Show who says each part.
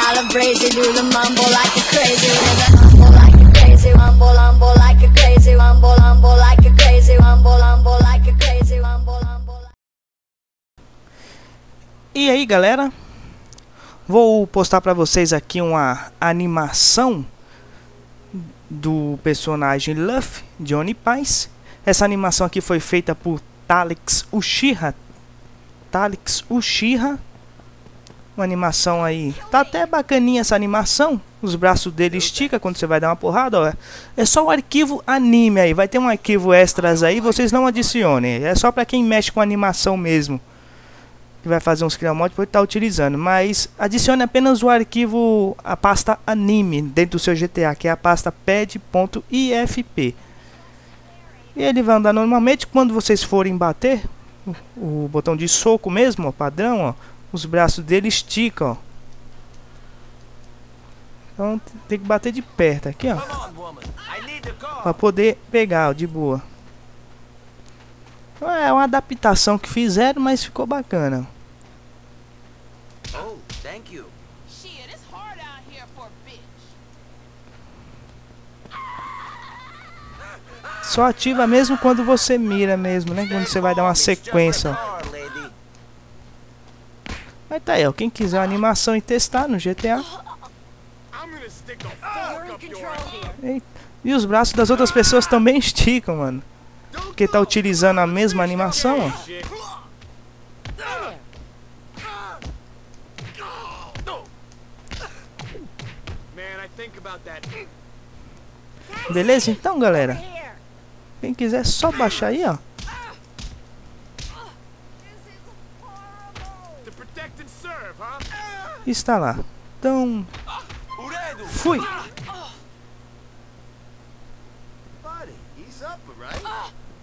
Speaker 1: calabrese, do the mumble like a crazy, rumble like a crazy, rumble like a crazy, rumble like a crazy, rumble like a crazy, rumble.
Speaker 2: E aí, galera, vou postar pra vocês aqui uma animação do personagem Luffy, Johnny Pies. Essa animação aqui foi feita por Talex Uchiha. Uma animação aí, tá até bacaninha essa animação. Os braços dele estica quando você vai dar uma porrada, ó. É só o arquivo anime aí, vai ter um arquivo extras aí, vocês não adicionem. É só pra quem mexe com animação mesmo, que vai fazer uns criamods, pode estar utilizando. Mas adicione apenas o arquivo, a pasta anime dentro do seu GTA, que é a pasta pad.ifp. E ele vai andar normalmente. Quando vocês forem bater, o botão de soco mesmo, ó, padrão, ó, os braços dele esticam, ó. Então tem que bater de perto aqui, ó, para poder pegar, ó, de boa. É uma adaptação que fizeram, mas ficou bacana. Só ativa mesmo quando você mira mesmo, né? Quando você vai dar uma sequência, ó. Mas tá aí, ó. Quem quiser uma animação e testar no GTA. E os braços das outras pessoas também esticam, mano. Porque tá utilizando a mesma animação, ó. Beleza? Então, galera, quem quiser só baixar aí, ó. Está lá. Então, fui.